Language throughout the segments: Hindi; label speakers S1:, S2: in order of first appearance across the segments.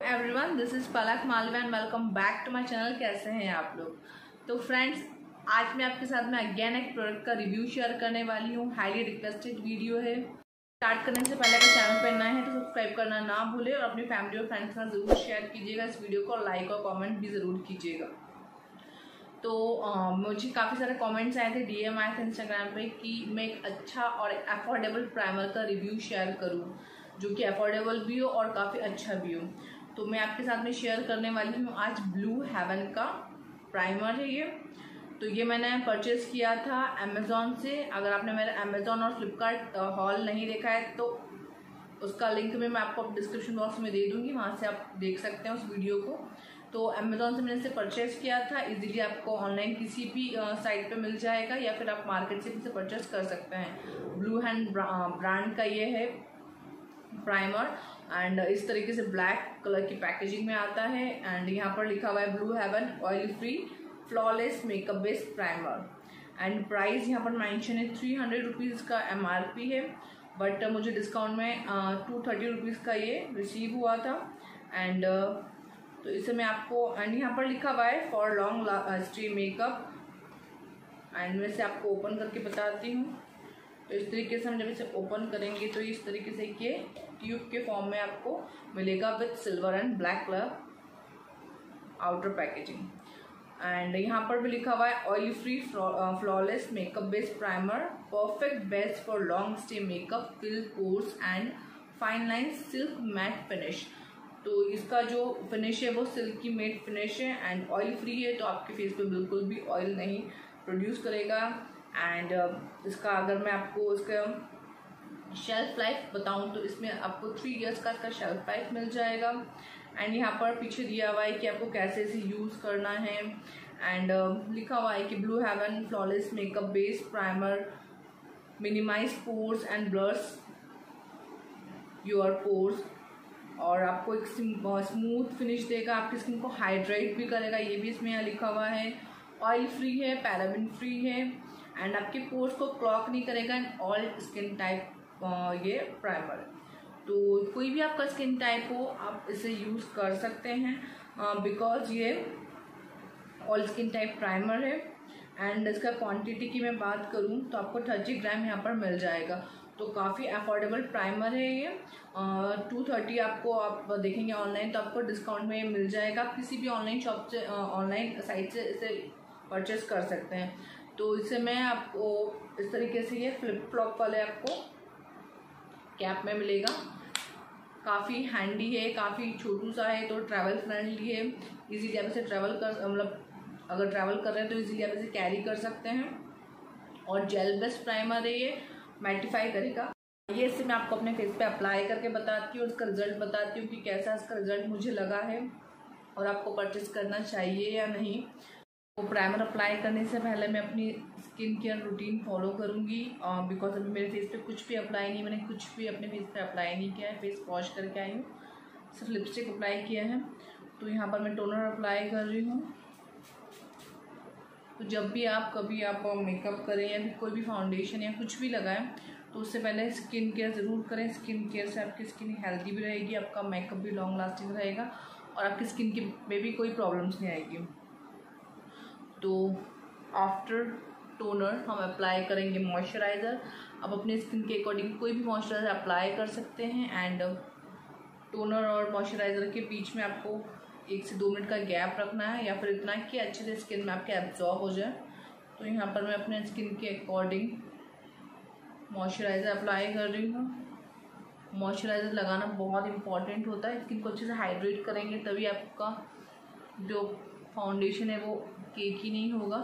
S1: Everyone, this is Palak Malwa and welcome back to my channel. कैसे हैं आप लोग? तो फ्रेंड्स, आज मैं आपके साथ में अगेन एक प्रोडक्ट का रिव्यू शेयर करने वाली हूँ। हाईली रिक्वेस्टेड वीडियो है। स्टार्ट करने से पहले अगर चैनल पर नए हैं तो सब्सक्राइब करना ना भूलें और अपनी फैमिली और फ्रेंड्स के साथ ज़रूर शेयर कीजिएगा इस वीडियो को, लाइक और कॉमेंट भी ज़रूर कीजिएगा। तो मुझे काफ़ी सारे कमेंट्स आए थे, डीएम आए थे इंस्टाग्राम पे कि मैं एक अच्छा और अफोर्डेबल प्राइमर का रिव्यू शेयर करूं जो कि अफोर्डेबल भी हो और काफ़ी अच्छा भी हो। तो मैं आपके साथ में शेयर करने वाली हूँ आज ब्लू हेवन का प्राइमर है ये। तो ये मैंने परचेज़ किया था अमेज़ॉन से। अगर आपने मेरा अमेज़ॉन और फ्लिपकार्ट हॉल नहीं देखा है तो उसका लिंक भी मैं आपको डिस्क्रिप्शन बॉक्स में दे दूँगी, वहाँ से आप देख सकते हैं उस वीडियो को। तो अमेज़ॉन से मैंने इसे परचेज़ किया था। इजीली आपको ऑनलाइन किसी भी साइट पे मिल जाएगा या फिर आप मार्केट से भी इसे परचेज़ कर सकते हैं। ब्लू हैंड ब्रांड का ये है प्राइमर एंड इस तरीके से ब्लैक कलर की पैकेजिंग में आता है एंड यहाँ पर लिखा हुआ है blue heaven oil free flawless makeup based primer and price यहाँ पर मेंशन है 300 रुपीज़ का MRP है, बट मुझे डिस्काउंट में 230 रुपीज़ का ये रिसीव हुआ था। एंड तो इसे मैं आपको एंड यहाँ पर लिखा हुआ है for long stay makeup and मैं इसे आपको ओपन करके बताती हूँ। तो इस तरीके से हम जब इसे ओपन करेंगे तो इस तरीके से ये ट्यूब के फॉर्म में आपको मिलेगा with silver and black colour outer packaging. And यहाँ पर भी लिखा हुआ है oil free flawless makeup based primer perfect best for long stay makeup fill pores and fine line silk matte finish. तो इसका जो फिनिश है वो सिल्की मैट फिनिश है एंड ऑयल फ्री है, तो आपके फेस पे बिल्कुल भी ऑयल नहीं प्रोड्यूस करेगा। एंड इसका अगर मैं आपको इसका शेल्फ लाइफ बताऊं तो इसमें आपको 3 इयर्स का इसका शेल्फ लाइफ मिल जाएगा। एंड यहाँ पर पीछे दिया हुआ है कि आपको कैसे इसे यूज़ करना है एंड लिखा हुआ है कि blue heaven flawless makeup based primer minimise pores and blurs your pores और आपको एक स्मूथ फिनिश देगा, आपकी स्किन को हाइड्रेट भी करेगा, ये भी इसमें यहाँ लिखा हुआ है। ऑयल फ्री है, पैराबिन फ्री है एंड आपके पोर्स को क्लॉग नहीं करेगा एंड ऑल स्किन टाइप ये प्राइमर। तो कोई भी आपका स्किन टाइप हो आप इसे यूज़ कर सकते हैं बिकॉज ये ऑल स्किन टाइप प्राइमर है। एंड इसका क्वांटिटी की मैं बात करूं तो आपको 30 ग्राम यहाँ पर मिल जाएगा। तो काफ़ी अफोर्डेबल प्राइमर है ये। 230 आपको आप देखेंगे ऑनलाइन तो आपको डिस्काउंट में मिल जाएगा। आप किसी भी ऑनलाइन शॉप से ऑनलाइन साइट से इसे परचेस कर सकते हैं। तो इसे मैं आपको इस तरीके से ये फ्लिप फ्लॉप वाले आपको कैप में मिलेगा। काफ़ी हैंडी है, काफ़ी छोटू सा है, तो ट्रैवल फ्रेंडली है। इजीली आप इसे ट्रैवल कर मतलब अगर ट्रैवल कर रहे हैं तो इजीली आप इसे कैरी कर सकते हैं। और जेल बेस्ड प्राइमर है, ये मैटिफाई करेगा। ये इसे मैं आपको अपने फेस पे अप्लाई करके बताती हूँ, उसका रिजल्ट बताती हूँ कि कैसा इसका रिजल्ट मुझे लगा है और आपको परचेस करना चाहिए या नहीं। तो प्राइमर अप्लाई करने से पहले मैं अपनी स्किन केयर रूटीन फॉलो करूँगी बिकॉज अभी मेरे फेस पे कुछ भी अप्लाई नहीं, मैंने कुछ भी अपने फेस पे अप्लाई नहीं किया है। फेस वॉश करके आई हूँ, सिर्फ लिपस्टिक अप्लाई किया है। तो यहाँ पर मैं टोनर अप्लाई कर रही हूँ। तो जब भी आप कभी आप मेकअप करें या कोई भी फाउंडेशन या कुछ भी लगाएं तो उससे पहले स्किन केयर ज़रूर करें। स्किन केयर से आपकी स्किन हेल्दी भी रहेगी, आपका मेकअप भी लॉन्ग लास्टिंग रहेगा और आपकी स्किन की में भी कोई प्रॉब्लम्स नहीं आएगी। तो आफ्टर टोनर हम अप्लाई करेंगे मॉइस्चराइज़र। अब अपने स्किन के अकॉर्डिंग कोई भी मॉइस्चराइज़र अप्लाई कर सकते हैं एंड टोनर और मॉइस्चराइज़र के बीच में आपको 1 से 2 मिनट का गैप रखना है या फिर इतना कि अच्छे से स्किन में आपके एब्जॉर्ब हो जाए। तो यहाँ पर मैं अपने स्किन के अकॉर्डिंग मॉइस्चराइज़र अप्लाई कर रही हूँ। मॉइस्चराइज़र लगाना बहुत इंपॉर्टेंट होता है, स्किन को अच्छे से हाइड्रेट करेंगे तभी आपका जो फाउंडेशन है वो केकी नहीं होगा।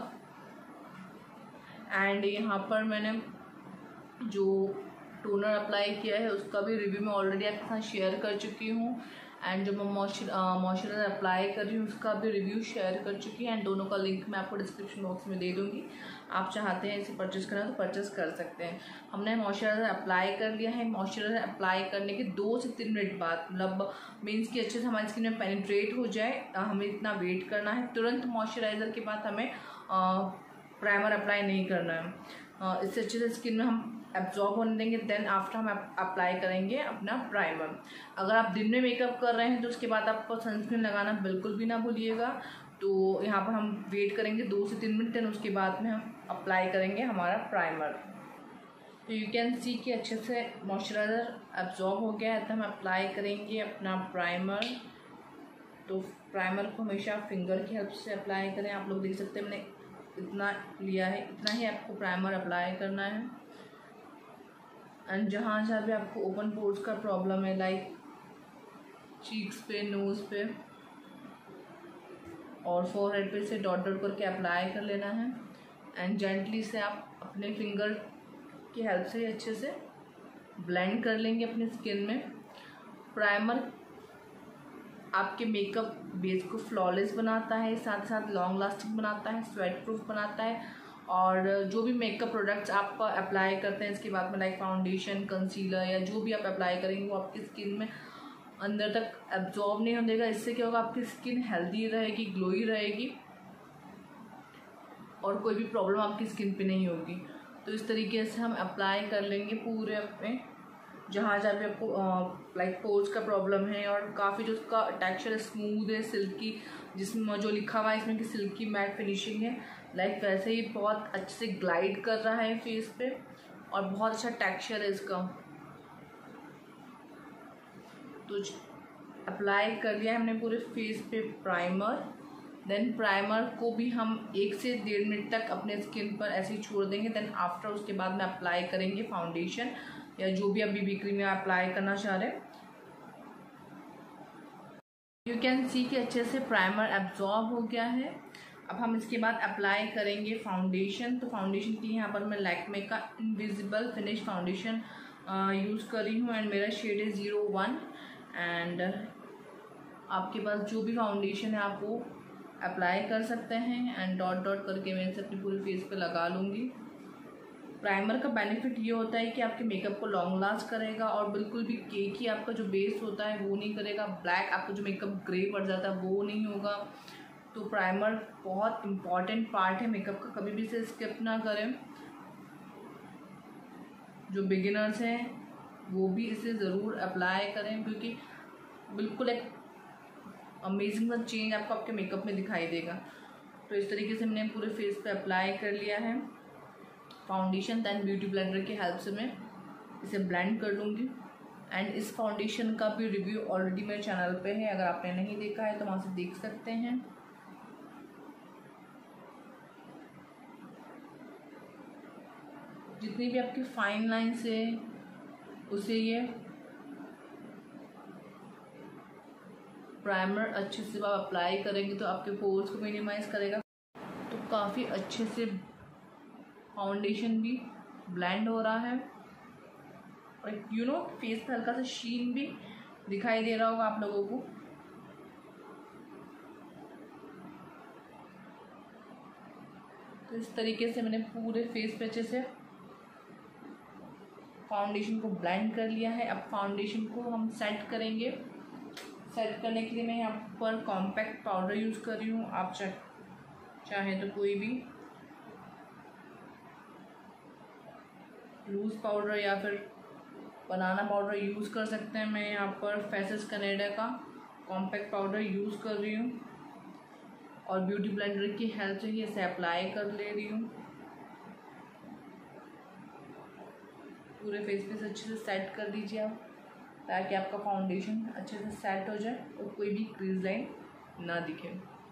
S1: एंड यहाँ पर मैंने जो टोनर अप्लाई किया है उसका भी रिव्यू मैं ऑलरेडी आपके साथ शेयर कर चुकी हूँ एंड जो मैं मॉइस्चराइज़र अप्लाई कर रही हूँ उसका भी रिव्यू शेयर कर चुकी है एंड दोनों का लिंक मैं आपको डिस्क्रिप्शन बॉक्स में दे दूँगी। आप चाहते हैं इसे परचेज़ करना तो परचेज़ कर सकते हैं। हमने मॉइस्चराइज़र अप्लाई कर लिया है। मॉइस्चराइज़र अप्लाई करने के 2 से 3 मिनट बाद मतलब मीन्स कि अच्छे से हमारी स्किन में पेनिट्रेट हो जाए, हमें इतना वेट करना है। तुरंत मॉइस्चराइज़र के बाद हमें प्राइमर अप्लाई नहीं करना है। इससे अच्छे से स्किन में हम एब्जॉर्ब होने देंगे, देन आफ्टर हम अप्लाई करेंगे अपना प्राइमर। अगर आप दिन में मेकअप कर रहे हैं तो उसके बाद आपको सनस्क्रीन लगाना बिल्कुल भी ना भूलिएगा। तो यहाँ पर हम वेट करेंगे 2 से 3 मिनट, देन उसके बाद में हम अप्लाई करेंगे हमारा प्राइमर। तो यू कैन सी कि अच्छे से मॉइस्चराइज़र एब्जॉर्ब हो गया है। तो हम अप्लाई करेंगे अपना प्राइमर। तो प्राइमर को हमेशा फिंगर की हेल्प से अप्लाई करें। आप लोग देख सकते हैं मैंने इतना लिया है, इतना ही आपको प्राइमर अप्लाई करना है। एंड जहाँ भी आपको ओपन पोर्स का प्रॉब्लम है, लाइक चीक्स पे, नोज़ पे और फोरहेड पे, से डॉट डॉट करके अप्लाई कर लेना है। एंड जेंटली से आप अपने फिंगर की हेल्प से अच्छे से ब्लेंड कर लेंगे अपनी स्किन में। प्राइमर आपके मेकअप बेस को फ्लॉलेस बनाता है, साथ साथ लॉन्ग लास्टिंग बनाता है, स्वेट प्रूफ बनाता है। और जो भी मेकअप प्रोडक्ट्स आप अप्लाई करते हैं इसके बाद में, लाइक फाउंडेशन, कंसीलर या जो भी आप अप्लाई करेंगे वो आपकी स्किन में अंदर तक एब्जॉर्ब नहीं होने देगा। इससे क्या होगा, आपकी स्किन हेल्दी रहेगी, ग्लोई रहेगी और कोई भी प्रॉब्लम आपकी स्किन पे नहीं होगी। तो इस तरीके से हम अप्लाई कर लेंगे पूरे अपने जहाँ भी आपको लाइक पोर्स का प्रॉब्लम है। और काफ़ी जो उसका टेक्सचर स्मूथ है, सिल्की, जिसमें जो लिखा हुआ है इसमें कि सिल्की मैट फिनिशिंग है, लाइक वैसे ही बहुत अच्छे से ग्लाइड कर रहा है फेस पे और बहुत अच्छा टेक्सचर है इसका। तो अप्लाई कर लिया हमने पूरे फेस पे प्राइमर। देन प्राइमर को भी हम 1 से 1.5 मिनट तक अपने स्किन पर ऐसे ही छोड़ देंगे। देन आफ्टर उसके बाद में अप्लाई करेंगे फाउंडेशन या जो भी आप बीबी क्रीम में अप्लाई करना चाह रहे हैं। यू कैन सी कि अच्छे से प्राइमर एब्जॉर्ब हो गया है। अब हम इसके बाद अप्लाई करेंगे फाउंडेशन। तो फाउंडेशन के लिए यहाँ पर मैं लैक्मे का इनविजिबल फिनिश फाउंडेशन यूज़ कर रही हूँ एंड मेरा शेड है 01। एंड आपके पास जो भी फाउंडेशन है आप वो अप्लाई कर सकते हैं। एंड डॉट डॉट करके मैं इसे अपनी पूरी फेस पे लगा लूँगी। प्राइमर का बेनिफिट ये होता है कि आपके मेकअप को लॉन्ग लास्ट करेगा और बिल्कुल भी केक ही आपका जो बेस होता है वो नहीं करेगा। ब्लैक आपका जो मेकअप ग्रे पड़ जाता है वो नहीं होगा। तो प्राइमर बहुत इम्पॉर्टेंट पार्ट है मेकअप का, कभी भी इसे स्किप ना करें। जो बिगिनर्स हैं वो भी इसे ज़रूर अप्लाई करें क्योंकि बिल्कुल एक अमेजिंग सा चेंज आपको आपके मेकअप में दिखाई देगा। तो इस तरीके से मैंने पूरे फेस पे अप्लाई कर लिया है फाउंडेशन। दैन ब्यूटी ब्लेंडर की हेल्प से मैं इसे ब्लेंड कर लूँगी। एंड इस फाउंडेशन का भी रिव्यू ऑलरेडी मेरे चैनल पे है, अगर आपने नहीं देखा है तो वहाँ से देख सकते हैं। जितनी भी आपकी फाइन लाइन्स है उसे ये प्राइमर अच्छे से आप अप्लाई करेंगे तो आपके पोर्स को मिनिमाइज करेगा। तो काफ़ी अच्छे से फाउंडेशन भी ब्लेंड हो रहा है और यू नो फेस पे हल्का सा शीन भी दिखाई दे रहा होगा आप लोगों को। तो इस तरीके से मैंने पूरे फेस पे अच्छे से फाउंडेशन को ब्लेंड कर लिया है। अब फाउंडेशन को हम सेट करेंगे। सेट करने के लिए मैं यहाँ पर कॉम्पैक्ट पाउडर यूज़ कर रही हूँ। आप चाहे तो कोई भी लूज़ पाउडर या फिर बनाना पाउडर यूज़ कर सकते हैं। मैं यहाँ पर फेसेस कनाडा का कॉम्पैक्ट पाउडर यूज़ कर रही हूँ और ब्यूटी ब्लेंडर की हेल्प से ही इसे अप्लाई कर ले रही हूँ। पूरे फेस पे अच्छे से सेट कर दीजिए आप, ताकि आपका फाउंडेशन अच्छे से सेट हो जाए और कोई भी क्रीज लाइन ना दिखे।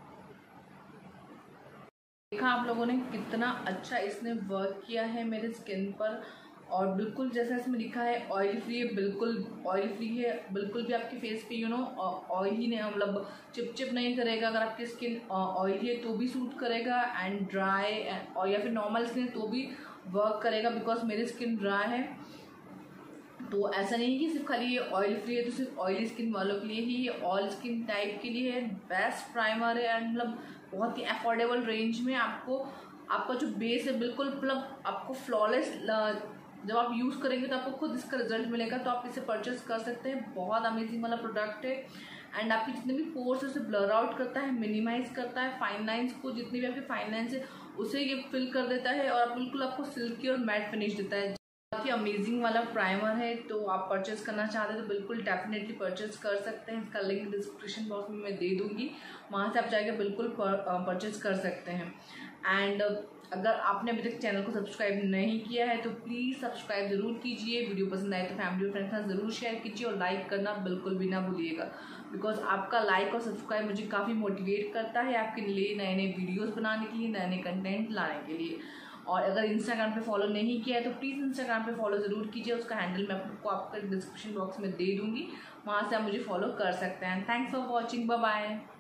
S1: देखा आप लोगों ने कितना अच्छा इसने वर्क किया है मेरे स्किन पर। और बिल्कुल जैसा इसमें लिखा है ऑयल फ्री है, बिल्कुल ऑयल फ्री है। बिल्कुल भी आपके फेस पे ऑयल ही नहीं, मतलब चिप नहीं करेगा। अगर आपकी स्किन ऑयली है तो भी सूट करेगा एंड ड्राई और या फिर नॉर्मल स्किन तो भी वर्क करेगा। बिकॉज मेरी स्किन ड्राई है तो ऐसा नहीं है कि सिर्फ खाली ये ऑयल फ्री है तो सिर्फ ऑयली स्किन वालों के लिए ही, ये ऑल स्किन टाइप के लिए है। बेस्ट प्राइमर है एंड मतलब बहुत ही अफोर्डेबल रेंज में आपको आपका जो बेस है बिल्कुल मतलब आपको फ्लॉलेस, जब आप यूज़ करेंगे तो आपको खुद इसका रिजल्ट मिलेगा। तो आप इसे परचेस कर सकते हैं। बहुत अमेजिंग वाला प्रोडक्ट है एंड आपके जितने भी पोर्स उसे ब्लर आउट करता है, मिनिमाइज करता है। फाइन लाइन्स को, जितनी भी आपकी फाइन लाइन्स है उसे ये फिल कर देता है और बिल्कुल आपको सिल्की और मैट फिनिश देता है। बहुत ही अमेजिंग वाला प्राइमर है, तो आप परचेज करना चाहते हैं तो बिल्कुल डेफिनेटली परचेज कर सकते हैं। इसका लिंक डिस्क्रिप्शन बॉक्स में मैं दे दूँगी, वहाँ से आप जाके बिल्कुल परचेज कर सकते हैं। एंड अगर आपने अभी तक चैनल को सब्सक्राइब नहीं किया है तो प्लीज़ सब्सक्राइब ज़रूर कीजिए। वीडियो पसंद आए तो फैमिली और फ्रेंड्स के साथ ज़रूर शेयर कीजिए और लाइक करना बिल्कुल भी ना भूलिएगा, बिकॉज आपका लाइक और सब्सक्राइब मुझे काफ़ी मोटिवेट करता है आपके लिए नए नए वीडियोस बनाने के लिए, नए नए कंटेंट लाने के लिए। और अगर इंस्टाग्राम पे फॉलो नहीं किया है तो प्लीज़ इंस्टाग्राम पे फॉलो ज़रूर कीजिए। उसका हैंडल मैं आपको आपके डिस्क्रिप्शन बॉक्स में दे दूँगी, वहाँ से आप मुझे फॉलो कर सकते हैं। Thanks for watching, bye bye.